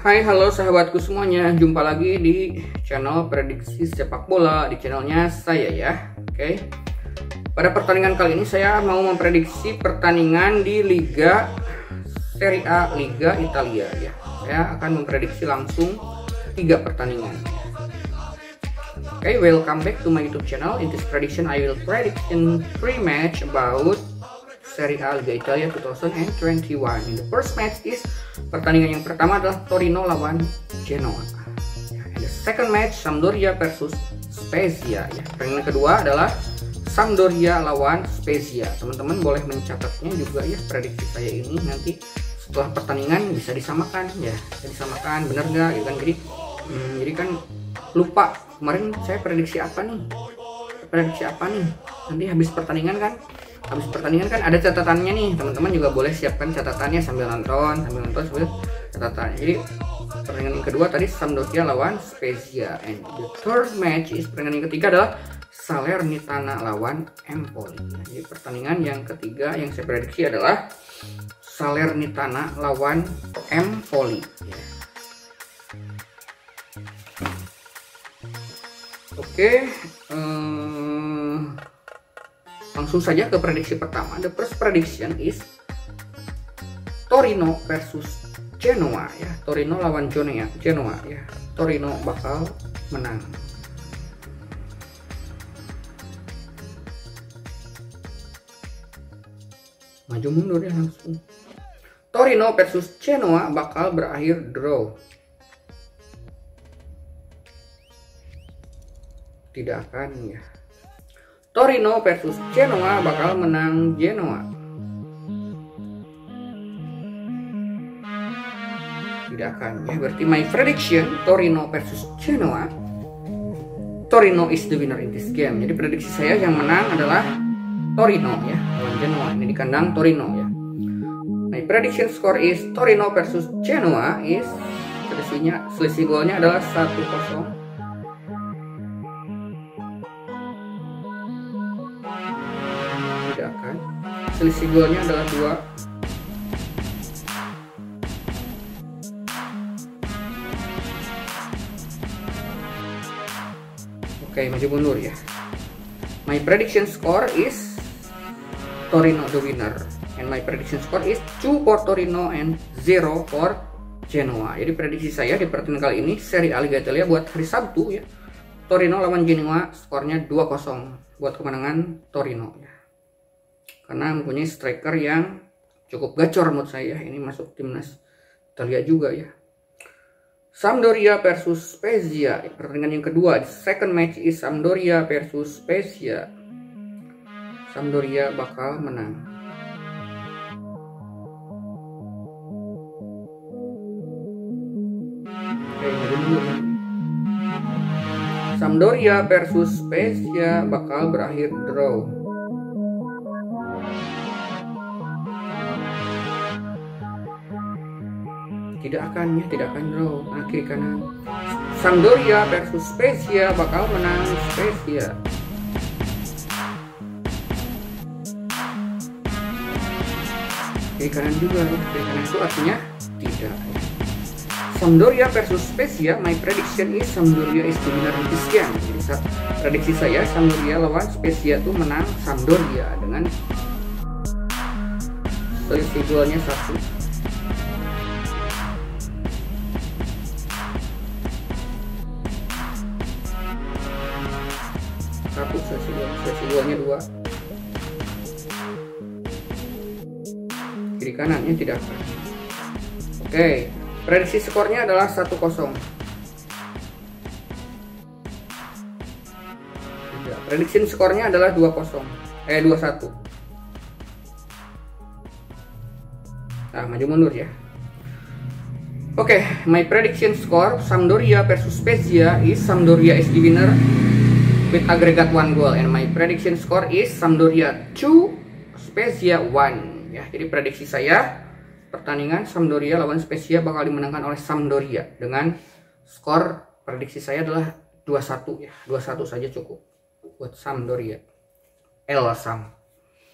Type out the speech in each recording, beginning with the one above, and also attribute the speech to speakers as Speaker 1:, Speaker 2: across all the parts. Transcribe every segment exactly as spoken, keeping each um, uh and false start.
Speaker 1: Hai, halo sahabatku semuanya, jumpa lagi di channel prediksi sepak bola, di channelnya saya ya. Oke, pada pertandingan kali ini saya mau memprediksi pertandingan di Liga Serie A, Liga Italia ya. Saya akan memprediksi langsung tiga pertandingan. Oke, welcome back to my YouTube channel. In this prediction I will predict in three match about Serie A Liga Italia dua ribu dua puluh satu. In the first match is pertandingan yang pertama adalah Torino lawan Genoa. And the second match Sampdoria versus Spezia. Ya, pertandingan kedua adalah Sampdoria lawan Spezia. Teman-teman boleh mencatatnya juga ya, prediksi saya ini nanti setelah pertandingan bisa disamakan ya, bisa disamakan bener nggak? Ya kan, jadi hmm, jadi kan lupa kemarin saya prediksi apa nih? Prediksi apa nih? Nanti habis pertandingan kan? Habis pertandingan kan ada catatannya nih, teman-teman juga boleh siapkan catatannya sambil nonton, sambil nonton sambil catatan. Jadi pertandingan yang kedua tadi Sampdoria lawan Spezia, and the third match is pertandingan yang ketiga adalah Salernitana lawan Empoli. Nah, jadi pertandingan yang ketiga yang saya prediksi adalah Salernitana lawan Empoli. Ya. Oke. Um, Langsung saja ke prediksi pertama. The first prediction is Torino versus Genoa ya. Torino lawan Genoa, Genoa ya. Torino bakal menang. Maju mundur ya langsung. Torino versus Genoa bakal berakhir draw. Tidak akan ya. Torino versus Genoa bakal menang Genoa. Tidak akan ya. Berarti my prediction Torino versus Genoa. Torino is the winner in this game. Jadi prediksi saya yang menang adalah Torino ya, lawan Genoa. Ini di kandang Torino ya. My prediction score is Torino versus Genoa is selisihnya selisih golnya adalah satu kosong. Selisih golnya adalah dua. Oke, maju mundur ya. My prediction score is Torino the winner, and my prediction score is two for Torino and zero for Genoa. Jadi prediksi saya di pertandingan kali ini Serie A Liga Italia buat hari Sabtu ya. Torino lawan Genoa, skornya dua kosong buat kemenangan Torino ya. Karena mempunyai striker yang cukup gacor menurut saya. Ini masuk timnas Italia juga ya. Sampdoria versus Spezia, pertandingan yang kedua. The second match is Sampdoria versus Spezia. Sampdoria bakal menang. Oke, dulu. Sampdoria versus Spezia bakal berakhir draw. Tidak akan ya, tidak akan draw. Nah, kiri kanan. Sampdoria versus Spezia bakal menang Spezia. Kiri kanan juga ya. Kiri kanan itu artinya tidak. Sampdoria versus Spezia, my prediction is Sampdoria is the winner in this game. Jadi prediksi saya Sampdoria lawan Spezia itu menang Sampdoria dengan selisih golnya satu. Satu sesi golnya dua. Kiri kanannya tidak akan. Oke, prediksi skornya adalah satu kosong. Tidak, prediksi skornya adalah dua kosong. Eh dua satu. Nah, maju mundur ya. Oke, my prediction score Sampdoria versus Spezia is Sampdoria is the winner with aggregate one goal, and my prediction score is Sampdoria two, Spezia one. Ya, jadi prediksi saya pertandingan Sampdoria lawan Spezia bakal dimenangkan oleh Sampdoria dengan skor prediksi saya adalah dua satu ya. dua satu saja cukup buat Sampdoria. El Sam.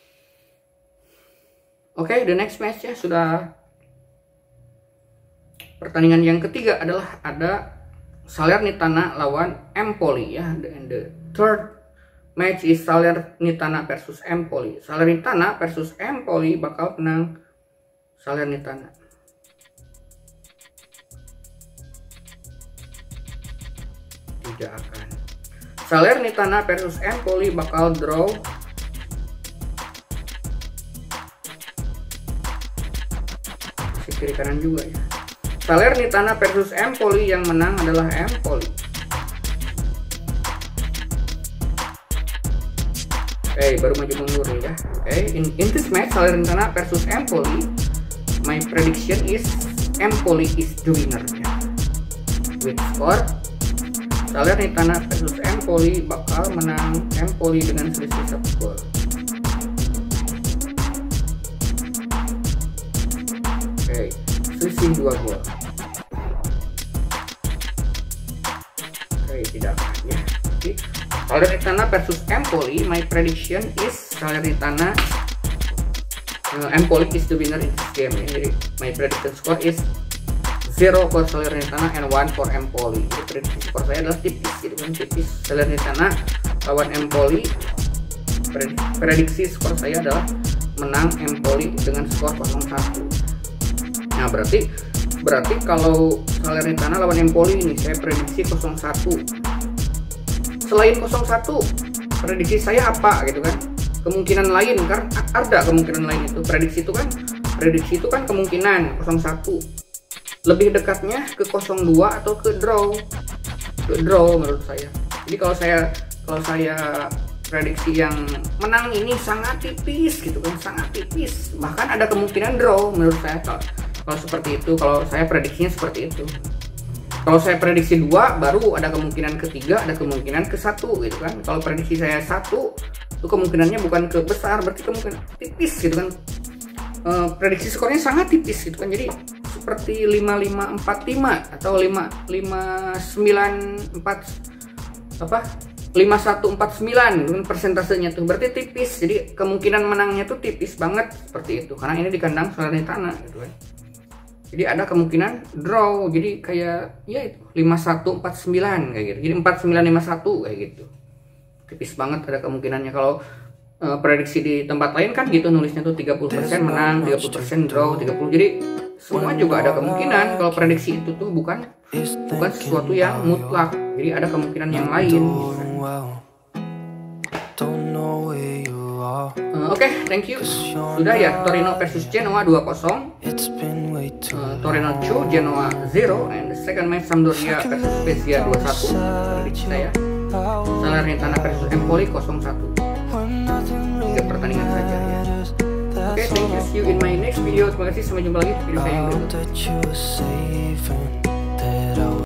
Speaker 1: Oke, okay, the next match ya sudah pertandingan yang ketiga adalah ada Salernitana lawan Empoli ya. And the third match is Salernitana versus Empoli. Salernitana versus Empoli bakal menang Salernitana. Tidak akan. Salernitana versus Empoli bakal draw. Masih kiri kanan juga ya. Salernitana versus Empoli, yang menang adalah Empoli. Oke, okay, baru maju mundur ya. Oke, okay. in, in this match Salernitana versus Empoli, my prediction is Empoli is the winner ya. With score Salernitana versus Empoli bakal menang Empoli dengan selisih satu gol. Oke, okay. Selisih dua gol. Oke, okay, tidak akan ya. Okay. Salernitana versus Empoli, my prediction is Salernitana uh, Empoli is the winner in this game. Jadi my prediction score is zero for Salernitana and one for Empoli. Jadi prediksi skor saya adalah tipis, gitu kan, tipis. Salernitana lawan Empoli, prediksi skor saya adalah menang Empoli dengan skor nol satu. Nah, berarti berarti kalau Salernitana lawan Empoli ini saya prediksi nol satu. Selain nol satu, prediksi saya apa gitu kan? Kemungkinan lain kan ada kemungkinan lain itu. Prediksi itu kan prediksi itu kan kemungkinan nol satu. Lebih dekatnya ke nol dua atau ke draw. Ke draw menurut saya. Jadi kalau saya kalau saya prediksi yang menang ini sangat tipis gitu kan, sangat tipis. Bahkan ada kemungkinan draw menurut saya kalau, kalau seperti itu. Kalau saya prediksinya seperti itu. Kalau saya prediksi dua, baru ada kemungkinan ketiga, ada kemungkinan ke satu gitu kan. Kalau prediksi saya satu, itu kemungkinannya bukan ke besar, berarti kemungkinan tipis gitu kan. E, prediksi skornya sangat tipis gitu kan. Jadi seperti lima lima empat lima atau lima lima sembilan empat apa? lima satu empat sembilan gitu kan persentasenya tuh. Berarti tipis. Jadi kemungkinan menangnya tuh tipis banget seperti itu. Karena ini di kandang Salernitana gitu kan. Jadi ada kemungkinan draw, jadi kayak ya itu lima satu empat sembilan kayak gitu. Jadi empat sembilan lima satu kayak gitu. Tipis banget ada kemungkinannya. Kalau uh, prediksi di tempat lain kan gitu nulisnya tuh tiga puluh persen menang, tiga puluh persen draw, tiga puluh. Jadi semua juga ada kemungkinan. Kalau prediksi itu tuh bukan bukan sesuatu yang mutlak. Jadi ada kemungkinan yang lain gitu kan. Uh, Oke, okay, thank you. Sudah ya, Torino versus Genoa dua kosong. Uh, Torino two, Genoa zero. And the second match Sampdoria versus Spezia dua satu. Prediksi saya Salernitana versus Empoli nol satu. Tiga pertandingan saja ya. Oke, okay, thank you. See you in my next video. Terima kasih, sampai jumpa lagi di video saya yang berikutnya.